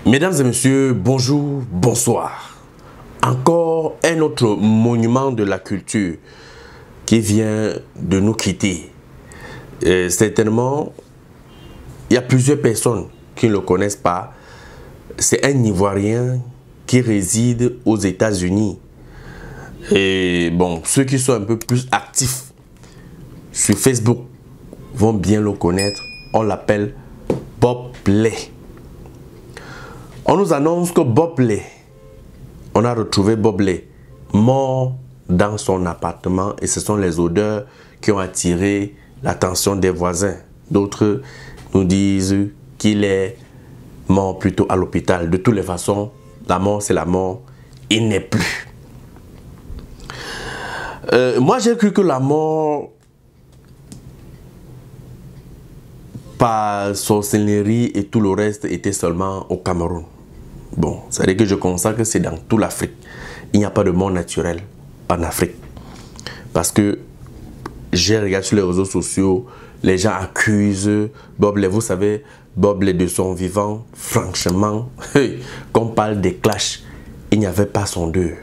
Mesdames et messieurs, bonjour, bonsoir. Encore un autre monument de la culture qui vient de nous quitter. Certainement, il y a plusieurs personnes qui ne le connaissent pas. C'est un Ivoirien qui réside aux États-Unis. Et bon, ceux qui sont un peu plus actifs sur Facebook vont bien le connaître. On l'appelle Bob Ley. On nous annonce que Bob Ley, on a retrouvé Bob Ley mort dans son appartement et ce sont les odeurs qui ont attiré l'attention des voisins. D'autres nous disent qu'il est mort plutôt à l'hôpital. De toutes les façons, la mort c'est la mort, il n'est plus. Moi j'ai cru que la mort par sorcellerie et tout le reste était seulement au Cameroun. Bon, ça veut dire que je constate que c'est dans toute l'Afrique. Il n'y a pas de mort naturelle en Afrique. Parce que j'ai regardé sur les réseaux sociaux, les gens accusent Bob Ley. Vous savez, Bob Ley de son vivant, franchement, quand on parle des clashs, il n'y avait pas son deux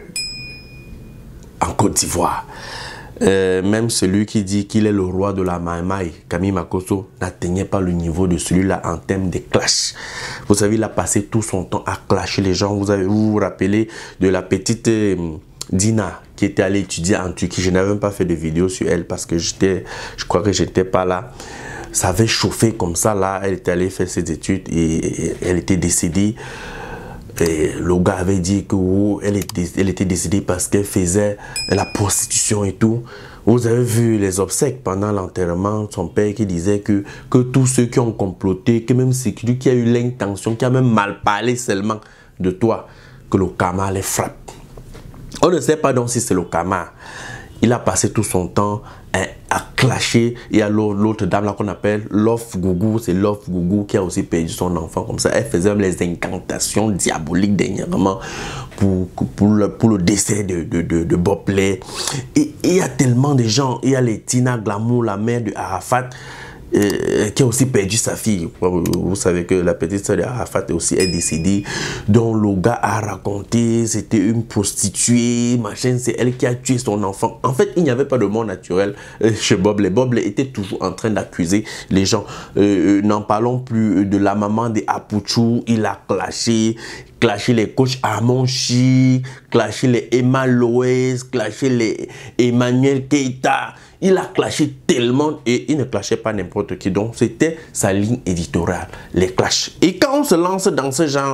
en Côte d'Ivoire. Même celui qui dit qu'il est le roi de la Maïmaï, Camille Makosso, n'atteignait pas le niveau de celui-là en termes de clash. Vous savez, il a passé tout son temps à clasher les gens. Vous vous rappelez de la petite Dina qui était allée étudier en Turquie. Je n'avais même pas fait de vidéo sur elle parce que je crois que j'étais pas là. Ça avait chauffé comme ça là. Elle était allée faire ses études et elle était décédée. Et le gars avait dit qu'elle était décédée parce qu'elle faisait la prostitution et tout. Vous avez vu les obsèques pendant l'enterrement de son père qui disait que tous ceux qui ont comploté, que même c'est lui qui a eu l'intention, qui a même mal parlé seulement de toi, que le karma les frappe. On ne sait pas donc si c'est le karma. Il a passé tout son temps à clasher. Il y a l'autre dame là qu'on appelle Love Gougou. C'est Love Gougou qui a aussi perdu son enfant comme ça. Elle faisait même les incantations diaboliques dernièrement pour le décès de Bob Ley. Et il y a tellement de gens. Il y a les Tina Glamour, la mère de Arafat, qui a aussi perdu sa fille. Vous savez que la petite soeur de Arafat aussi est décédée. Donc le gars a raconté, c'était une prostituée, machin, c'est elle qui a tué son enfant. En fait, il n'y avait pas de mort naturelle chez Bob Ley. Bob Ley était toujours en train d'accuser les gens. N'en parlons plus de la maman de Apuchou, il a clashé les coachs Amonchi, clashé les Emma Loès, clashé les Emmanuel Keita. Il a clashé tellement et il ne clashait pas n'importe qui. Donc, c'était sa ligne éditoriale, les clashs. Et quand on se lance dans ce genre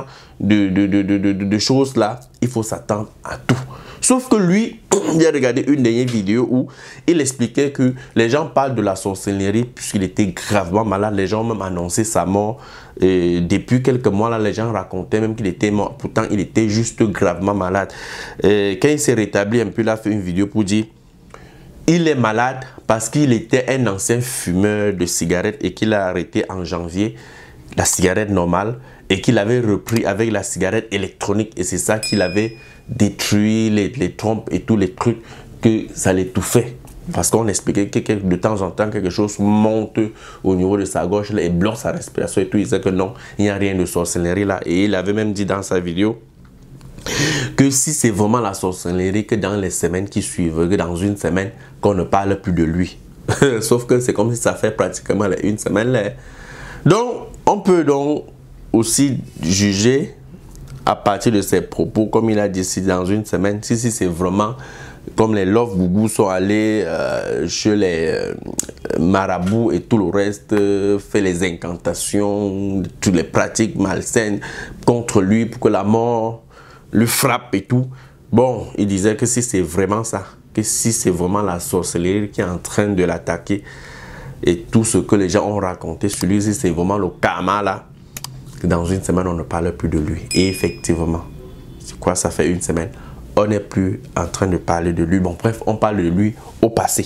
de choses-là, il faut s'attendre à tout. Sauf que lui, il a regardé une dernière vidéo où il expliquait que les gens parlent de la sorcellerie puisqu'il était gravement malade. Les gens ont même annoncé sa mort. Et depuis quelques mois, là, les gens racontaient même qu'il était mort. Pourtant, il était juste gravement malade. Et quand il s'est rétabli un peu, il a fait une vidéo pour dire il est malade parce qu'il était un ancien fumeur de cigarettes et qu'il a arrêté en janvier la cigarette normale et qu'il avait repris avec la cigarette électronique et c'est ça qu'il avait détruit les trompes et tous les trucs que ça l'étouffait. Parce qu'on expliquait que de temps en temps, quelque chose monte au niveau de sa gorge et bloque sa respiration et tout. Il disait que non, il n'y a rien de sorcellerie là. Et il avait même dit dans sa vidéo que si c'est vraiment la sorcellerie, que dans les semaines qui suivent, que dans une semaine, qu'on ne parle plus de lui. Sauf que c'est comme si ça fait pratiquement une semaine là. Donc, on peut donc aussi juger à partir de ses propos, comme il a dit, si dans une semaine, si c'est vraiment comme les Love Gougou sont allés chez les marabouts et tout le reste, fait les incantations, toutes les pratiques malsaines contre lui pour que la mort le frappe et tout. Bon, il disait que si c'est vraiment ça, que si c'est vraiment la sorcellerie qui est en train de l'attaquer et tout ce que les gens ont raconté sur lui, si c'est vraiment le karma là, dans une semaine on ne parle plus de lui. Et effectivement, c'est quoi, ça fait une semaine, on n'est plus en train de parler de lui. Bon bref, on parle de lui au passé.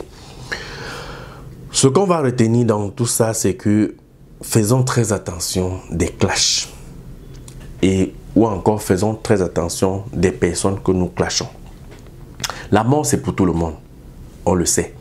Ce qu'on va retenir dans tout ça, c'est que faisons très attention des clashs. Ou encore faisons très attention des personnes que nous clashons. La mort, c'est pour tout le monde. On le sait.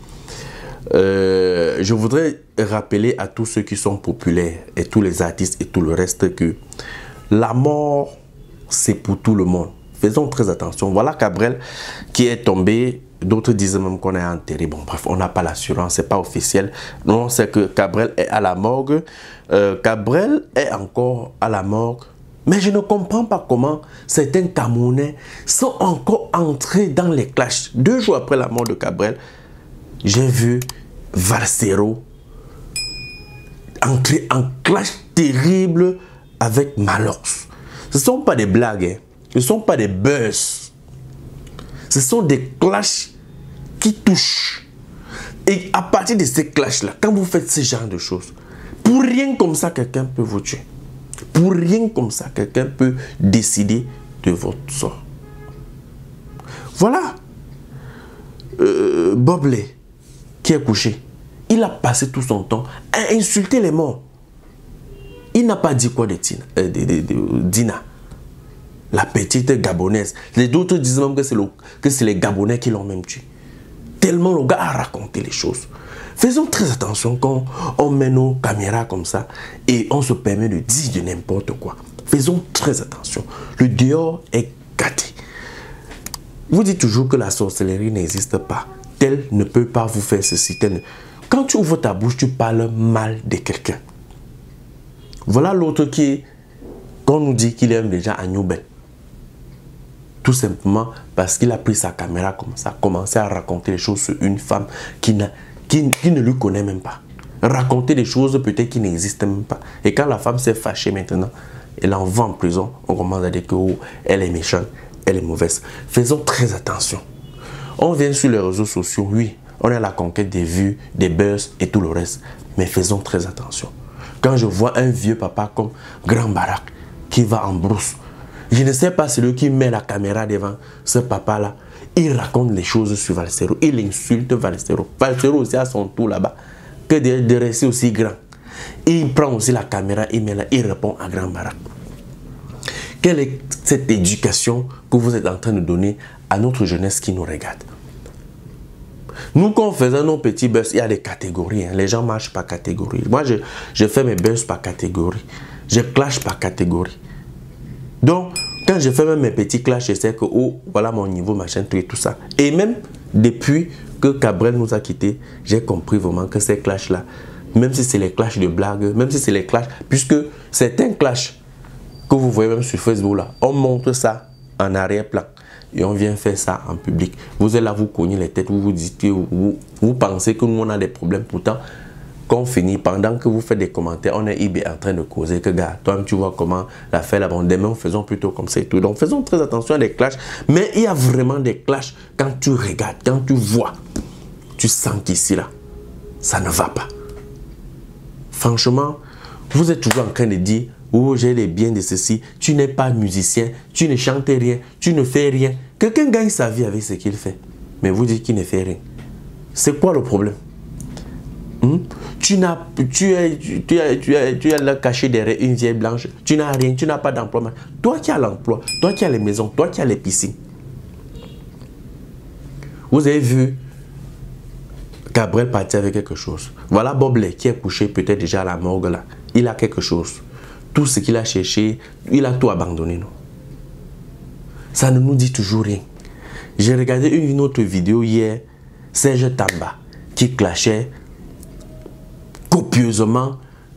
Je voudrais rappeler à tous ceux qui sont populaires et tous les artistes et tout le reste que La mort, c'est pour tout le monde. Faisons très attention. Voilà Cabrel qui est tombé. D'autres disent même qu'on est enterré. Bon, bref, on n'a pas l'assurance, c'est pas officiel. Non, c'est que Cabrel est à la morgue. Cabrel est encore à la morgue. Mais je ne comprends pas comment certains Camerounais sont encore entrés dans les clashs. 2 jours après la mort de Cabrel, j'ai vu Valsero entrer en clash terrible avec Malox. Ce ne sont pas des blagues, hein. Ce ne sont pas des buzz. Ce sont des clashs qui touchent. Et à partir de ces clashs-là, quand vous faites ce genre de choses, pour rien comme ça, quelqu'un peut vous tuer. Pour rien comme ça, quelqu'un peut décider de votre sort. Voilà. Bobley, qui est couché, il a passé tout son temps à insulter les morts. Il n'a pas dit quoi de Dina, la petite Gabonaise. Les autres disent même que c'est les Gabonais qui l'ont même tué. Tellement le gars a raconté les choses. Faisons très attention quand on met nos caméras comme ça et on se permet de dire de n'importe quoi. Faisons très attention. Le dehors est gâté. Vous dites toujours que la sorcellerie n'existe pas. Tel ne peut pas vous faire ceci. Quand tu ouvres ta bouche, tu parles mal de quelqu'un. Voilà l'autre qu'on nous dit qu'il aime déjà à Newbel. Tout simplement parce qu'il a pris sa caméra comme ça, commencé à raconter des choses sur une femme qui ne lui connaît même pas. Raconter des choses peut-être qui n'existent même pas. Et quand la femme s'est fâchée maintenant, elle l'envoie en prison, on commence à dire que oh, elle est méchante, elle est mauvaise. Faisons très attention. On vient sur les réseaux sociaux, oui, on est à la conquête des vues, des buzz et tout le reste. Mais faisons très attention. Quand je vois un vieux papa comme Grand Barak qui va en brousse, je ne sais pas celui qui met la caméra devant ce papa-là. Il raconte les choses sur Valsero. Il insulte Valsero. Valsero aussi a son tour là-bas. Que de rester aussi grand. Il prend aussi la caméra, il répond à Grand Barak. Quelle est cette éducation que vous êtes en train de donner à notre jeunesse qui nous regarde? Nous, quand on faisait nos petits buzz, il y a des catégories. Hein. Les gens marchent par catégorie. Moi, je fais mes buzz par catégorie. Je clash par catégorie. Donc, quand je fais même mes petits clashs, je sais que, oh, voilà mon niveau, machin, tout et tout ça. Et même depuis que Cabrel nous a quittés, j'ai compris vraiment que ces clashs-là, même si c'est les clashs de blagues, même si c'est les clashs, puisque certains clashs que vous voyez même sur Facebook, là, on montre ça en arrière-plan. Et on vient faire ça en public. Vous êtes là, vous cognez les têtes, vous vous dites, vous pensez que nous, on a des problèmes. Pourtant, quand on finit, pendant que vous faites des commentaires, on est en train de causer que, gars, toi, tu vois comment la faire là-bas. Demain, faisons plutôt comme ça et tout. Donc, faisons très attention à des clashs. Mais il y a vraiment des clashs quand tu regardes, quand tu vois, tu sens qu'ici, là, ça ne va pas. Franchement, vous êtes toujours en train de dire, oh, j'ai les biens de ceci, tu n'es pas musicien, tu ne chantes rien, tu ne fais rien. Quelqu'un gagne sa vie avec ce qu'il fait. Mais vous dites qu'il ne fait rien. C'est quoi le problème? Tu es là caché derrière une vieille blanche, tu n'as rien, tu n'as pas d'emploi. Toi qui as l'emploi, toi qui as les maisons, toi qui as les piscines. Vous avez vu Cabrel partir avec quelque chose. Voilà Bobley qui est couché peut-être déjà à la morgue là. Il a quelque chose. Tout ce qu'il a cherché, il a tout abandonné. Non? Ça ne nous dit toujours rien. J'ai regardé une autre vidéo hier, Serge Tamba, qui clashait copieusement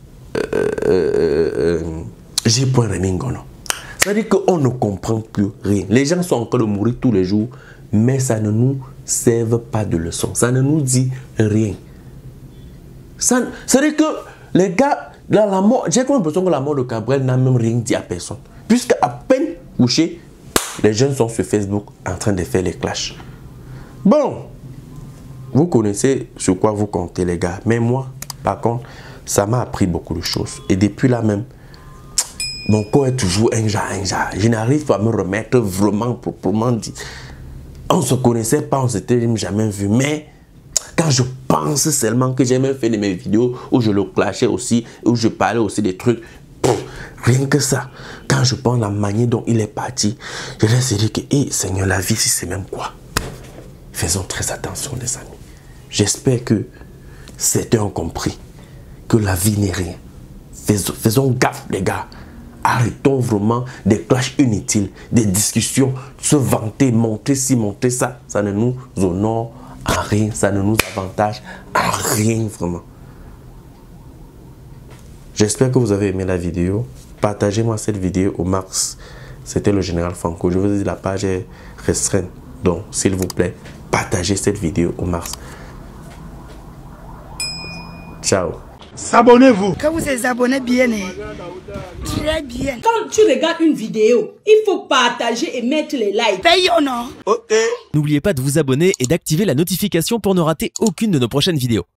J. Remingono. C'est-à-dire qu'on ne comprend plus rien. Les gens sont encore de mourir tous les jours, mais ça ne nous sert pas de leçon. Ça ne nous dit rien. C'est-à-dire que les gars, là, la mort, j'ai l'impression que la mort de Cabrel n'a même rien dit à personne. Puisque à peine couché, les jeunes sont sur Facebook en train de faire les clashs. Bon, vous connaissez sur quoi vous comptez les gars. Mais moi, par contre, ça m'a appris beaucoup de choses. Et depuis là même, mon corps est toujours un genre. Je n'arrive pas à me remettre vraiment proprement dit. On ne se connaissait pas, on ne s'était jamais vu. Mais quand je pense seulement que j'ai même fait de mes vidéos où je le clashais aussi, où je parlais aussi des trucs, rien que ça. Quand je pense la manière dont il est parti, je laisse dire que, hé, Seigneur, la vie, c'est même quoi? Faisons très attention, les amis. J'espère que certains ont compris que la vie n'est rien. Faisons gaffe, les gars, Arrêtons vraiment des clashs inutiles, des discussions, se vanter, montrer ci, montrer ça. Ça ne nous honore à rien, ça ne nous avantage à rien vraiment. J'espère que vous avez aimé la vidéo. Partagez-moi cette vidéo au max. C'était le général Franco. Je vous ai dit, la page est restreinte. Donc, s'il vous plaît, partagez cette vidéo au max. Ciao. S'abonnez-vous. Quand vous êtes abonné bien, très bien. Quand tu regardes une vidéo, il faut partager et mettre les likes. Paye ou non? Ok. N'oubliez pas de vous abonner et d'activer la notification pour ne rater aucune de nos prochaines vidéos.